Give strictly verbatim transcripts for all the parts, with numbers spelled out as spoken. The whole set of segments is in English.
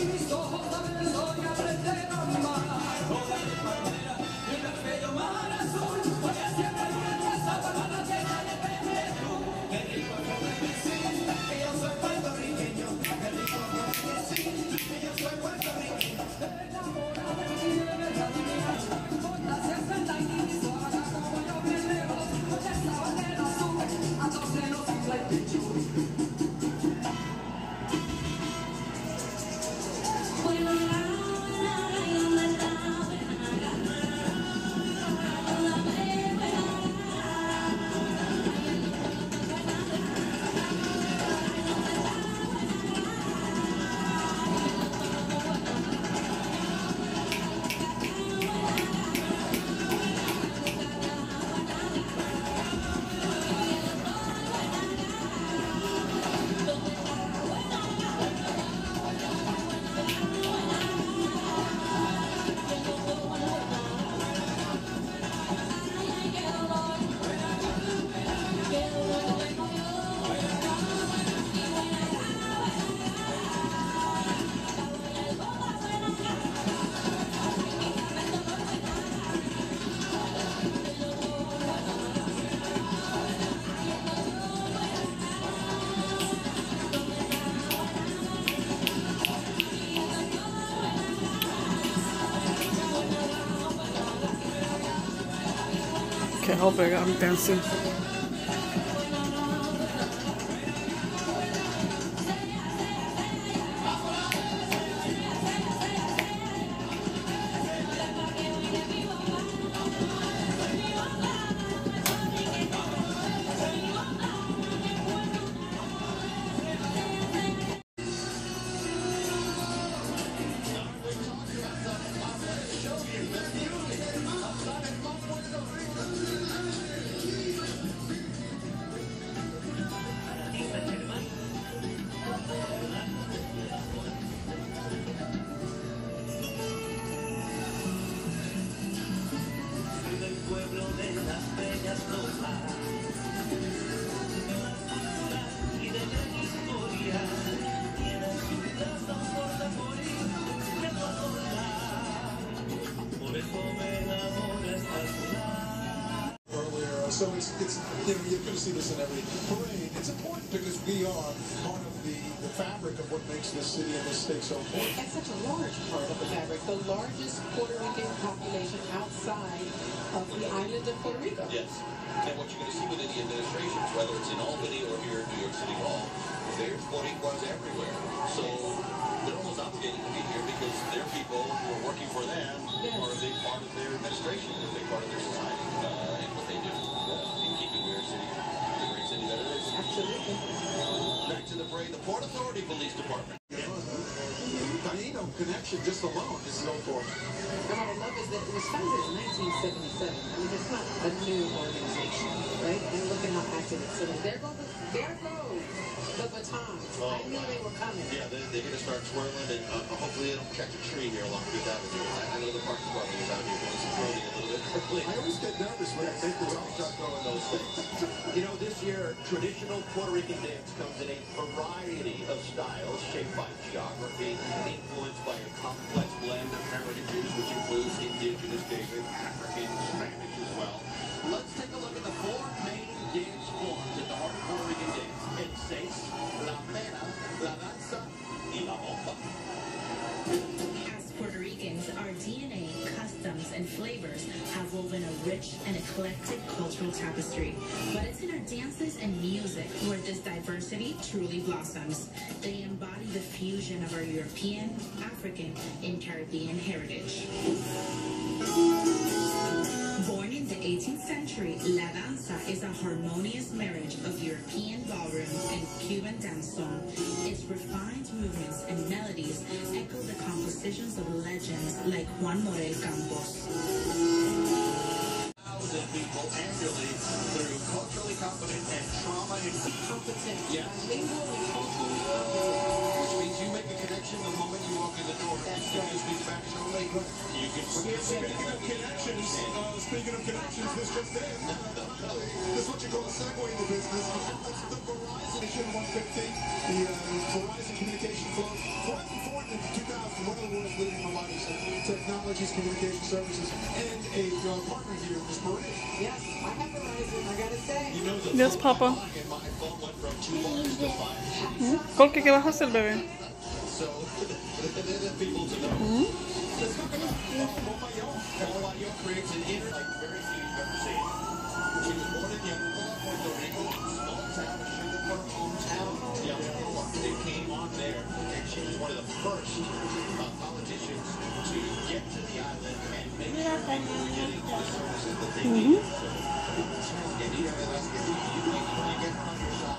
Can't help it, I'm dancing. So it's, it's, you know, you're going to see this in every parade. It's important because we are part of the, the fabric of what makes this city and this state so important. And such a large part of the fabric, the largest Puerto Rican population outside of the island of Puerto Rico. Yes. And what you're going to see within the administrations, whether it's in Albany or here in New York City Hall, there's Boricuas everywhere. So they're almost obligated to be here because their people who are working for them yes. are a big part of their administration, a big part of their society, uh, and what they do uh, in keeping New York City the great city that it is. Absolutely. Back to the parade, the Port Authority Police Department. Taino connection just alone is so important. And what I love is that it was founded in nineteen seventy-seven. I mean, it's not a new organization, right? And look at how active it's sitting. There goes the, there goes the baton. Oh, I knew they were coming. Yeah, they're, they're going to start swirling, and uh, hopefully they don't catch a tree here along Fifth Avenue. I, I know the Parks Department is out here doing some pruning a little bit early. I always get nervous when I think they're all start throwing those things. You know, this year, traditional Puerto Rican dance comes in a variety of styles shaped by geography, influenced by a complex blend of heritages, which includes indigenous, David, African, Spanish as well. Let's take a look at the four main dance forms at the heart of Puerto Rican dance. El seis, la pena, la danza, y la bomba. As Puerto Ricans, our D N A, customs, and flavors have woven a rich and eclectic cultural tapestry. But it's in our dances and music where this diversity truly blossoms. They embody the fusion of our European, African, and Caribbean heritage. Born in the eighteenth century, La Danza is a harmonious marriage of European ballroom and Cuban dance song. Its refined movements and melodies echo the compositions of legends like Juan Morel Campos. Thousand people annually through culturally competent and trauma informed. Competent. Yes. Lingual and culturally competent. Which means you make a connection the moment you walk in the door. That's you right. can speak Spanish only. You can speak Speaking of connections, uh, speaking of connections, this just in. This is what you call a segue in the business. It's the Verizon Mission one fifty, the uh, Verizon communication flow. Verizon formed in two thousand. Technologies, Communication Services, and a uh, partner here in this parade. Yes, I have Verizon, I gotta say. You know, the Yes, phone Papa. line in my phone went from two bars to five. Colque, ¿qué vas a hacer, bebé? So, the people to know. Mm-hmm. Let's talk about Montmaillon. Montmaillon creates an inner like very few you've ever seen. She was born in Yabucoa, Puerto Rico, small town, a sugar farm hometown. Yabucoa. They came on there, and she was one of the first uh, politicians to get to the island and make sure people were getting the services that they needed. So, and you know, that's good. You, you, you get her on your side.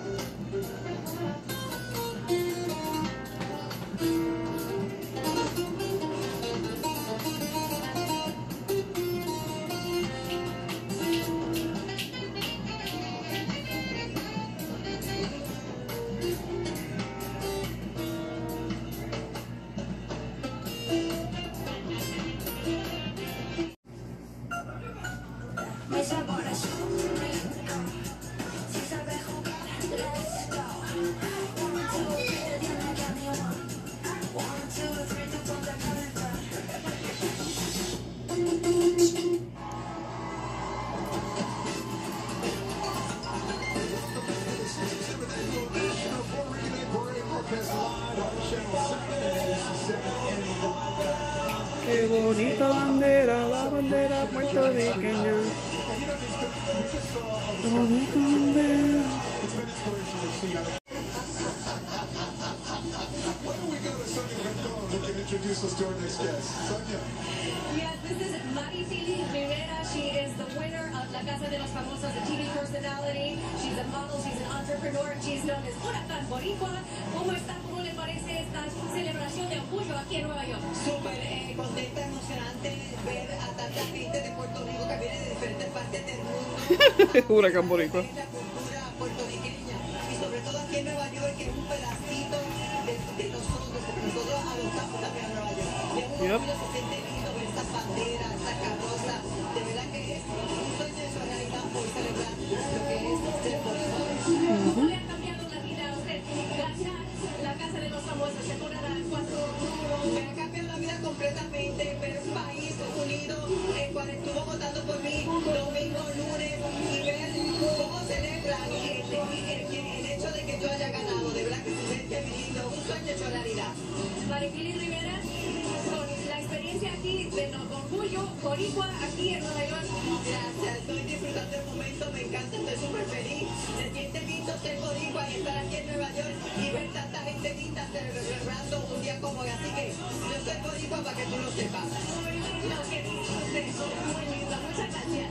Qué bonita bandera, la bandera puertorriqueña. Qué bonita bandera. Why don't we go to Sonia Rendon, who can introduce us to our next guest? Sonia. Yes, this is Mariceli Rivera. She is the winner of La Casa de los Famosos, a T V personality. She's a model, she's an entrepreneur, and she's known as Huracán Boricua. ¿Cómo está? ¿Cómo le parece esta celebración de orgullo aquí en Nueva York? Súper eh, contenta, emocionante ver a tanta gente de Puerto Rico que viene de diferentes partes del mundo. Huracán Boricua. La cultura puertorriqueña y sobre todo aquí en Nueva York, que es un pedacito de, de nosotros, porque nosotros adoptamos también a Nueva York. Y es un Yep. orgullo, se siente lindo ver estas banderas, estas carrozas. De verdad que es un sueño de su realidad por celebrar lo que es ser boricua. ¿Cómo le ha cambiado la vida a usted? Gracias, La Casa de los Famosos, se pone a dar cuatro. Me ha cambiado la vida completamente, ver un país unido, el cual estuvo votando por mí domingo, lunes, y ver cómo celebran el, el, el, el hecho de que yo haya ganado. De verdad que se siente lindo, un sueño hecho realidad. Mariceli Rivera, con la experiencia aquí de los orgullo boricua aquí en Nueva York. Gracias, estoy disfrutando el momento, me encanta, estoy súper feliz. Se siente lindo ser boricua y estar aquí en Nueva York y ver tanta gente linda celebrando un día como hoy. Así que yo soy boricua para que tú lo sepas. Muy lindo, que disfrute, muy lindo, muchas gracias.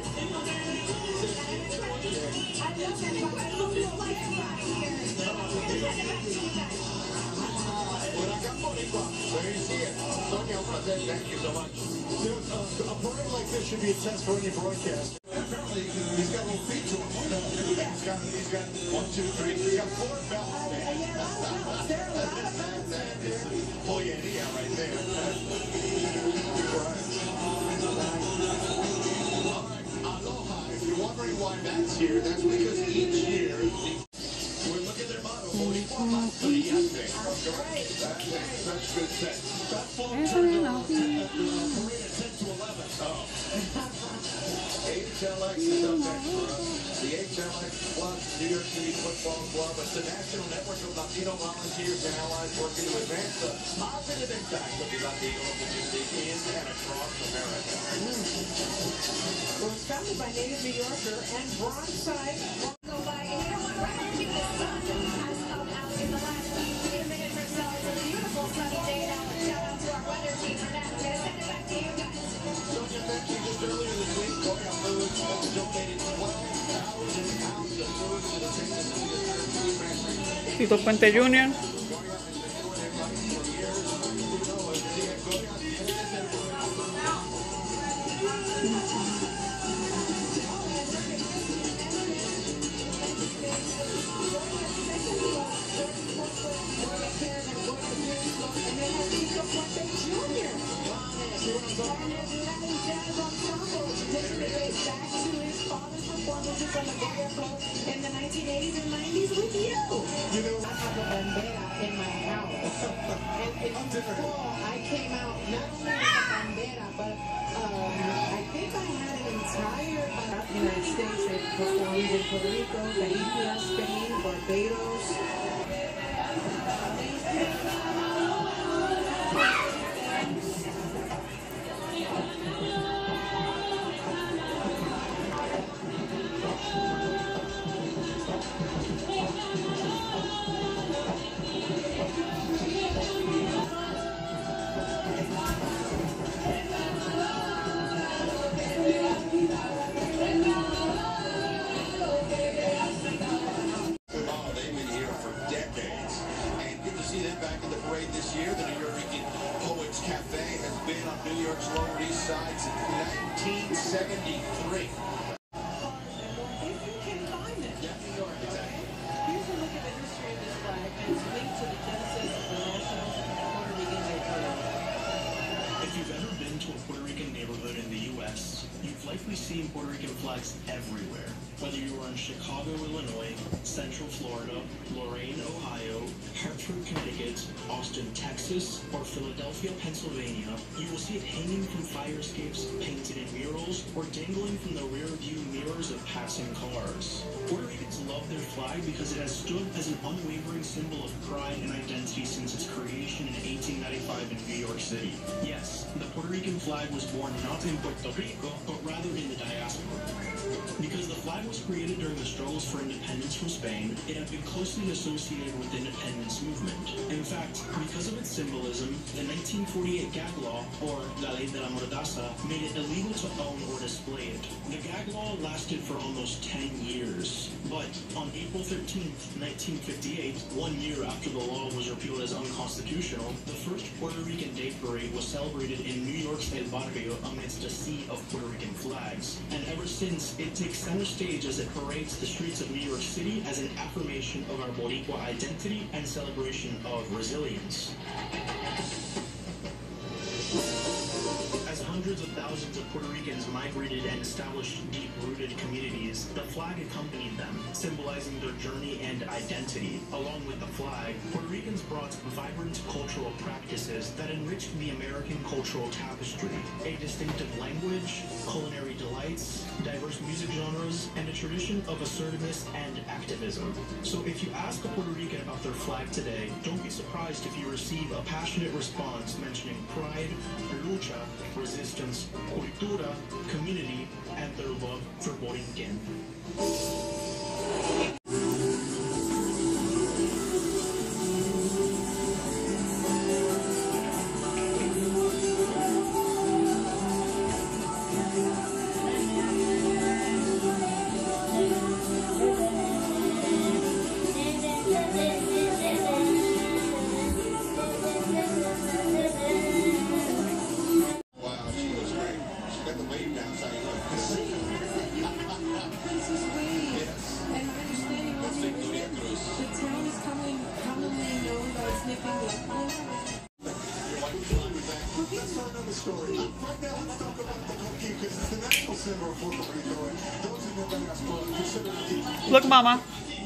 Huracán Boricua. There you see it. Sonia, I want to say thank you so much. You know, uh, a parade like this should be a test for any broadcast. Apparently, he's got a little feet to him. He's got, he's got one, two, three. He's got four bells there. That is polleria right there. Right. All right, aloha. If you're wondering why that's here, that's because each year we're looking at their motto, Boricua más brillante. That makes such good sense. That float turns on at the uh, parade at ten to eleven. Oh. H L X is up next for us. The H L X Plus New York City Football Club. It's the national network of Latino volunteers and allies working to advance the positive impact of the Latino community in and across America. Well, it's founded by native New Yorker and Bronxside. Go by, and you know what? Right after the sun has come out in the last few minutes or so. It's a beautiful sunny day now. Shout out to our weather team for that. I'm going to send it back to you guys. Sonia mentioned just earlier this week, Goya Foods has donated twelve thousand pounds of food to the victims of the disturbed food pantry. Tito Puente Junior Goya has been doing it right for years. You know it. Sí, Goya tiene que ser bueno. In the nineteen eighties and nineties with you. You know, I have a bandera in my house. And it's I'm different. cool. I came out not only with a bandera, but um, I think I had an entire uh, United States that performed in Puerto Rico, Galicia, Spain, Barbados. This year, the New York Poets Cafe has been on New York's Lower East Side since nineteen seventy-three. If you can find it, New York, exactly. Here's a look at the history of this flag, and it's linked to the genesis of the National Puerto Rican Day Parade. If you've ever been to a Puerto Rican neighborhood in the U S, you've likely seen Puerto Rican flags everywhere. Whether you are in Chicago, Illinois, Central Florida, Lorain, Ohio, Hartford, Connecticut, Austin, Texas, or Philadelphia, Pennsylvania, you will see it hanging from fire escapes, painted in murals, or dangling from the rear view mirrors of passing cars. Puerto Ricans love their flag because it has stood as an unwavering symbol of pride and identity since its creation in eighteen ninety-five in New York City. Yes, the Puerto Rican flag was born not in Puerto Rico, but rather in the diaspora. Because the flag was created during the struggles for independence from Spain, it had been closely associated with the independence movement. In fact, because of its symbolism, the nineteen forty-eight gag law, or La Ley de la Mordaza, made it illegal to own or display it. The gag law lasted for almost ten years. But on April thirteenth, nineteen fifty-eight, one year after the law was repealed as unconstitutional, the first Puerto Rican Day Parade was celebrated in New York's El Barrio amidst a sea of Puerto Rican flags. And ever since, it takes center stage as it parades the streets of New York City as an affirmation of our Boricua identity and celebration of resilience. As hundreds of thousands of Puerto Ricans migrated and established deep-rooted communities, the flag accompanied them, symbolizing their journey and identity. Along with the flag, Puerto Ricans brought vibrant cultural practices that enriched the American cultural tapestry. A distinctive language, culinary delights, diverse music genres, and a tradition of assertiveness and activism. So if you ask a Puerto Rican about their flag today, don't be surprised if you receive a passionate response mentioning pride, lucha, resistance, cultura, community, and their love for Borinquen. Story. Right now, let's talk about the cookie because it's the national symbol of Puerto Rico, and those in the diaspora consider it. Look, Mama.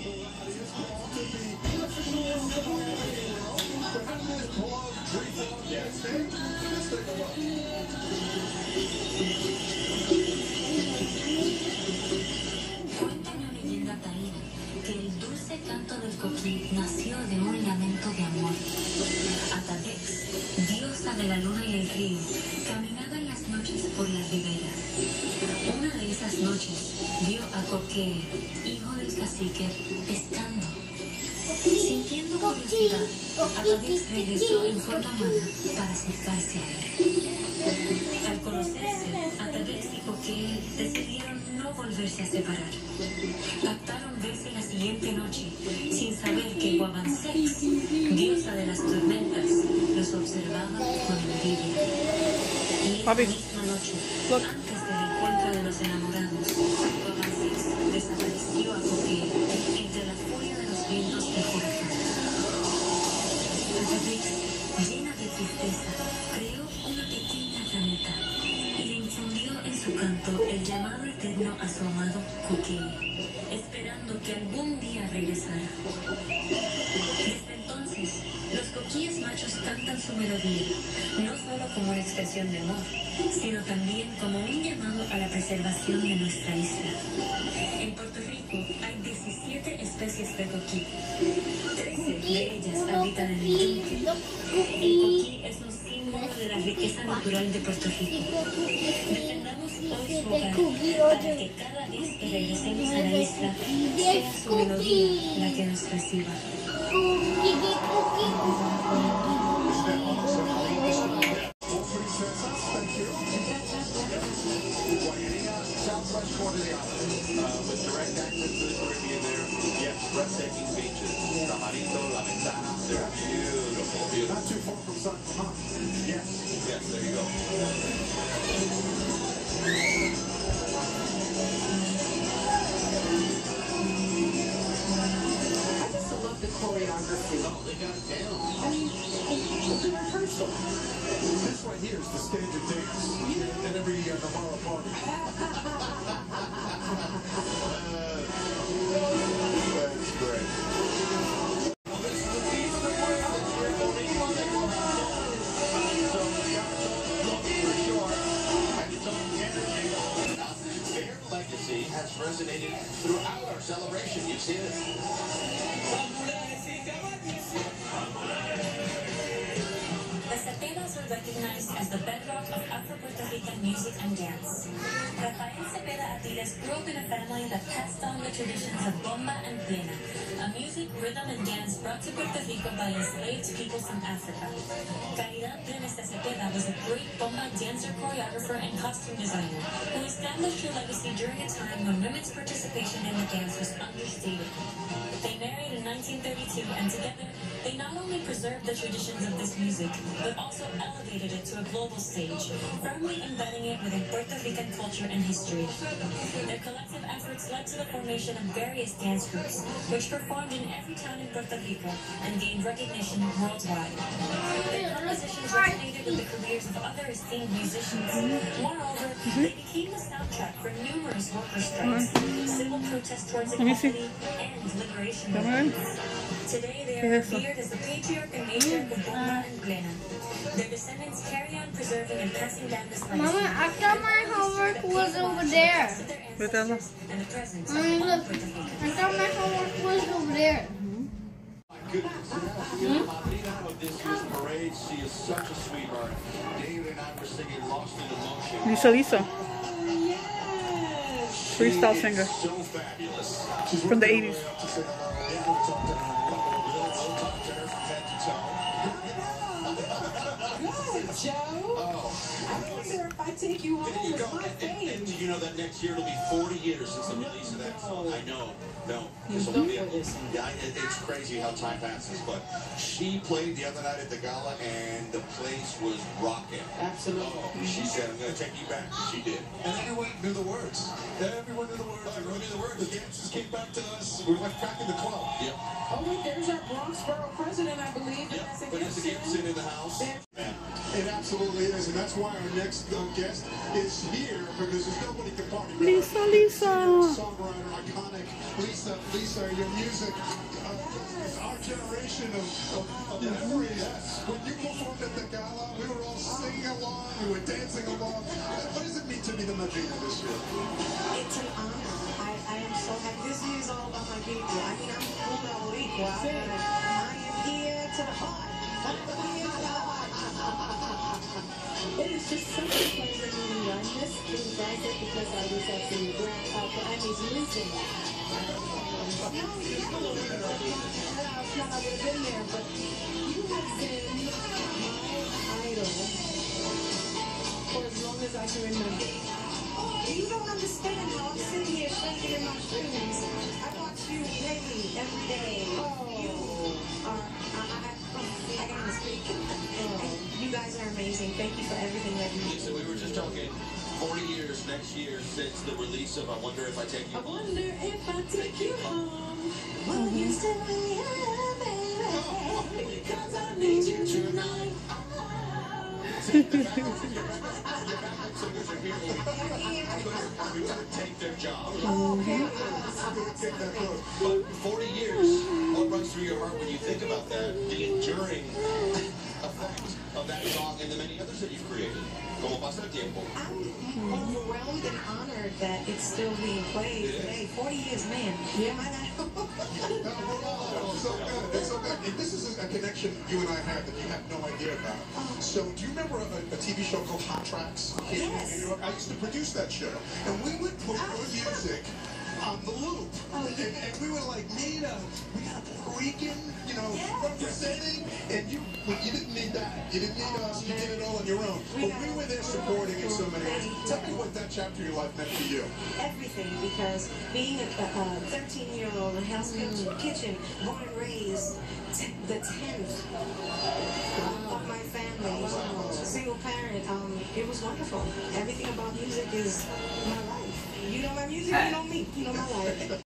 Cuenta una leyenda taína que el dulce canto del coquí nació de un lamento de amor. Atabex, diosa de la luna y el río, caminaba en las noches por las riberas. Una de esas noches vio a Coque, hijo del cacique, pescando. Sintiendo curiosidad, Atabex regresó en forma humana para acercarse a él. Al conocerse, Atabex y Coque decidieron no volverse a separar. Pactaron verse la siguiente noche, sin saber que Guabansex, diosa de las tormentas, los observaba con envidia. Y esa misma noche, antes del encuentro de los enamorados, Guabansex desapareció a Coque entre la furia de los vientos de Jorge. Atabex, llena de tristeza, creó una pequeña ramita y le infundió en su canto el llamado eterno a su amado Coque, esperando que algún día regresara. Desde entonces, veces, los coquíes machos cantan su melodía, no solo como una expresión de amor, sino también como un llamado a la preservación de nuestra isla. En Puerto Rico hay diecisiete especies de coquí. trece de ellas habitan en el yunque. El coquí es un símbolo de la riqueza natural de Puerto Rico. Defendamos hoy su hogar para que cada vez que regresemos a la isla sea su melodía la que nos reciba. Southwest corner of the island, uh, with direct access to the Caribbean there. Yes, breathtaking beaches. Camarito, La Ventana, they're beautiful, beautiful. Not too far from San Juan. Yes, yes, there you go. I just love the choreography. Oh, they got it down. I mean, it's a rehearsal. This right here is the standard dance in every uh, Navarro party. That's great. Well, this is the piece of work this year for me. So, for sure, and its own energy. Their legacy has resonated throughout our celebration. You see it. The Cepedas were recognized as the bedrock of Afro-Puerto Rican music and dance. Rafael Cepeda Atiles grew up in a family that passed on the traditions of bomba and plena, a music, rhythm, and dance brought to Puerto Rico by enslaved peoples in Africa. Caridad Brenes de Cepeda was a great bomba dancer, choreographer, and costume designer who established her legacy during a time when women's participation in the dance was understated. They married in nineteen thirty-two, and together they not only preserved the traditions of this music, but also elevated it to a global stage, firmly embedding it within Puerto Rican culture and history. Their collective efforts led to the formation of various dance groups, which performed in every town in Puerto Rico and gained recognition worldwide. Their compositions resonated with the careers of other esteemed musicians. Moreover, they became the soundtrack for numerous worker strikes, civil protests towards equality, and liberation movements. Today, they are revered as the patriarch and matriarch of bomba and plena. Their descendants carry on preserving and passing down this legacy. Mama, I thought my homework was over there. And the presence of Mommy, all look. Puerto Ricans. I thought my homework was over there. My goodness. You know, Madrina of this year's parade, she is such a sweetheart. David and I were singing Lost in Emotion. Lisa Lisa. Freestyle She singer is so fabulous. from the eighties. Good, Joe. Oh. I wonder if I take you home There you with go. my And, and, and face. you know that next year it'll be forty years since the release of that song. I know. No. You This will don't be a- know this one. Yeah, it, it's crazy how time passes. But she played the other night at the gala and the place was rocking. Absolutely. Oh, she said, I'm going to take you back. She did. And everyone knew the words. Everyone knew the words. Everyone knew the words. The dancers came back to us. We were like back in the club. Yep. Oh, wait, there's our Bronx Borough president, I believe. Yep. Vanessa Vanessa Gibson. Gibson in the house. There- Man. It absolutely is, and that's why our next uh, guest is here, because there's nobody can party better. Lisa, Lisa. Songwriter, iconic. Lisa, Lisa, your music, uh, our generation of, of, of memories. When you performed at the gala, we were all singing along, we were dancing along. What does it mean to be the Madrina this year? It's an honor. I, I am so happy. This year is all about my people. I mean, I'm una boricua. I am here to party. It is just such a pleasure meeting you. I missed being Bryson because I was at the Grand uh, Grammys losing. No, you know, I would have been there, but you have been my idol for as long as I can remember. You don't understand how I'm sitting here shaking in my shoes. I watch you daily, every day. You are, I, I, I gotta speak. You guys are amazing. Thank you for everything that you do. Lisa, we were just talking forty years next year since the release of I Wonder If I Take You I Home. wonder if I take you home. Will you stay here, baby? Because I need you tonight. singers are here we would take their job. But forty years, what runs through your heart when you think about that, the enduring effect of that song and the many others that you've created? ¿Cómo pasa el tiempo? I'm overwhelmed and honored that it's still being played today. forty years, man. Yeah. It's so good. It's so good. And this is a connection you and I have that you have no idea about. So, do you remember a, a T V show called Hot Tracks? Yes. In New York? I used to produce that show, and we would put your music on the loop. Oh, yeah. And, and we were like, Nita, we got a Puerto Rican, you know, Yes. representing, and you well, you didn't need that. You didn't need us. You did it all on your own. We But got we were there it. supporting in so many ways. Tell me what that chapter of your life meant to you. Everything, because being a thirteen-year-old in Hell's Kitchen, born and raised, t the tenth of my family, single parent, um, it was wonderful. Everything about music is my life. You know my music, you know me, you know my life.